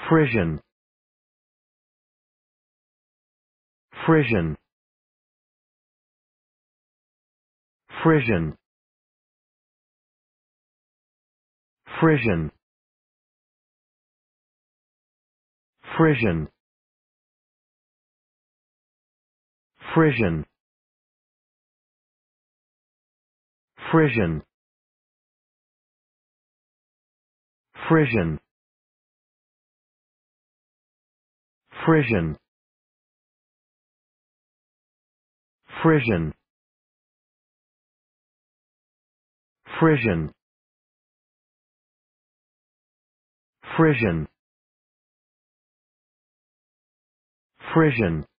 Frisian, Frisian, Frisian, Frisian, Frisian, Frisian, Frisian, Frisian, Frisian, Frisian, Frisian, Frisian, Frisian,